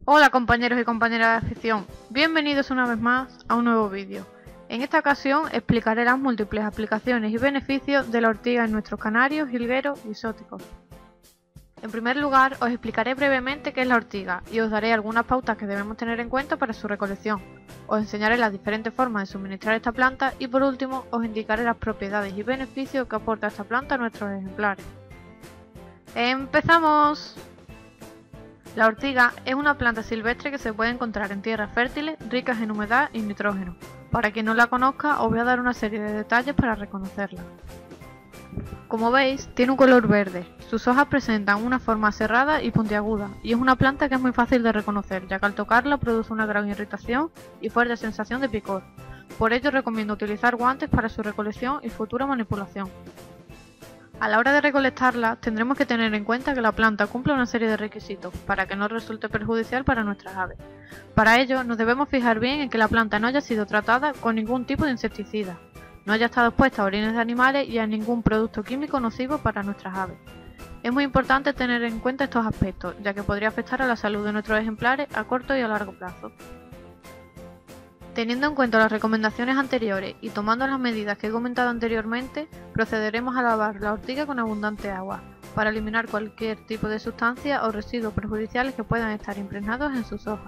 Hola compañeros y compañeras de afición, bienvenidos una vez más a un nuevo vídeo. En esta ocasión explicaré las múltiples aplicaciones y beneficios de la ortiga en nuestros canarios, jilgueros y exóticos. En primer lugar, os explicaré brevemente qué es la ortiga y os daré algunas pautas que debemos tener en cuenta para su recolección. Os enseñaré las diferentes formas de suministrar esta planta y por último os indicaré las propiedades y beneficios que aporta esta planta a nuestros ejemplares. ¡Empezamos! La ortiga es una planta silvestre que se puede encontrar en tierras fértiles, ricas en humedad y nitrógeno. Para quien no la conozca, os voy a dar una serie de detalles para reconocerla. Como veis, tiene un color verde, sus hojas presentan una forma aserrada y puntiaguda, y es una planta que es muy fácil de reconocer, ya que al tocarla produce una gran irritación y fuerte sensación de picor. Por ello recomiendo utilizar guantes para su recolección y futura manipulación. A la hora de recolectarla, tendremos que tener en cuenta que la planta cumple una serie de requisitos para que no resulte perjudicial para nuestras aves. Para ello, nos debemos fijar bien en que la planta no haya sido tratada con ningún tipo de insecticida, no haya estado expuesta a orines de animales y a ningún producto químico nocivo para nuestras aves. Es muy importante tener en cuenta estos aspectos, ya que podría afectar a la salud de nuestros ejemplares a corto y a largo plazo. Teniendo en cuenta las recomendaciones anteriores y tomando las medidas que he comentado anteriormente, procederemos a lavar la ortiga con abundante agua, para eliminar cualquier tipo de sustancia o residuos perjudiciales que puedan estar impregnados en sus hojas.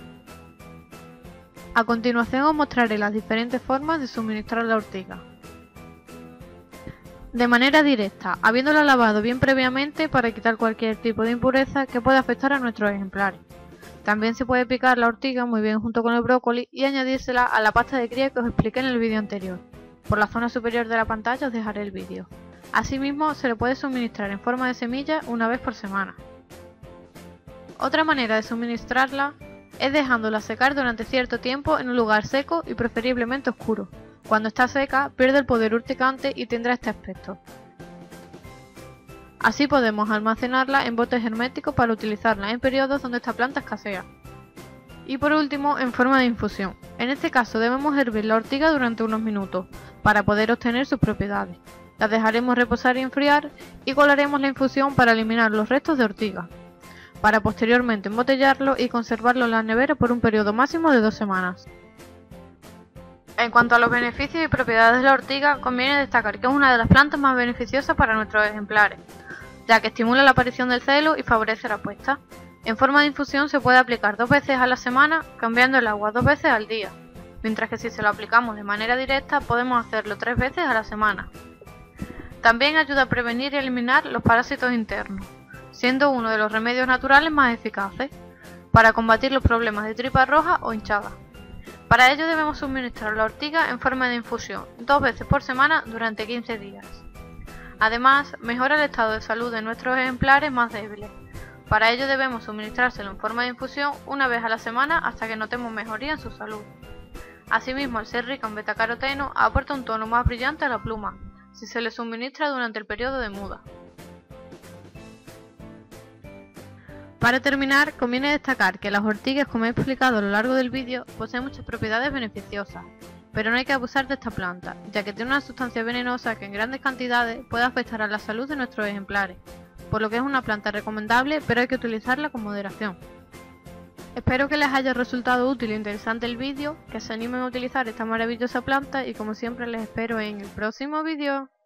A continuación os mostraré las diferentes formas de suministrar la ortiga. De manera directa, habiéndola lavado bien previamente para quitar cualquier tipo de impureza que pueda afectar a nuestros ejemplares. También se puede picar la ortiga muy bien junto con el brócoli y añadírsela a la pasta de cría que os expliqué en el vídeo anterior. Por la zona superior de la pantalla os dejaré el vídeo. Asimismo, se le puede suministrar en forma de semilla una vez por semana. Otra manera de suministrarla es dejándola secar durante cierto tiempo en un lugar seco y preferiblemente oscuro. Cuando está seca, pierde el poder urticante y tendrá este aspecto. Así podemos almacenarla en botes herméticos para utilizarla en periodos donde esta planta escasea. Y por último, en forma de infusión. En este caso debemos hervir la ortiga durante unos minutos, para poder obtener sus propiedades. La dejaremos reposar y enfriar y colaremos la infusión para eliminar los restos de ortiga, para posteriormente embotellarlo y conservarlo en la nevera por un periodo máximo de 2 semanas. En cuanto a los beneficios y propiedades de la ortiga, conviene destacar que es una de las plantas más beneficiosas para nuestros ejemplares, ya que estimula la aparición del celo y favorece la puesta. En forma de infusión se puede aplicar 2 veces a la semana, cambiando el agua 2 veces al día, mientras que si se lo aplicamos de manera directa podemos hacerlo 3 veces a la semana. También ayuda a prevenir y eliminar los parásitos internos, siendo uno de los remedios naturales más eficaces para combatir los problemas de tripa roja o hinchada. Para ello debemos suministrar la ortiga en forma de infusión 2 veces por semana durante 15 días. Además, mejora el estado de salud de nuestros ejemplares más débiles. Para ello debemos suministrárselo en forma de infusión una vez a la semana hasta que notemos mejoría en su salud. Asimismo, al ser rica en betacaroteno, aporta un tono más brillante a la pluma, si se le suministra durante el periodo de muda. Para terminar, conviene destacar que las ortigas, como he explicado a lo largo del vídeo, poseen muchas propiedades beneficiosas, pero no hay que abusar de esta planta, ya que tiene una sustancia venenosa que en grandes cantidades puede afectar a la salud de nuestros ejemplares, por lo que es una planta recomendable, pero hay que utilizarla con moderación. Espero que les haya resultado útil e interesante el vídeo, que se animen a utilizar esta maravillosa planta y como siempre les espero en el próximo vídeo.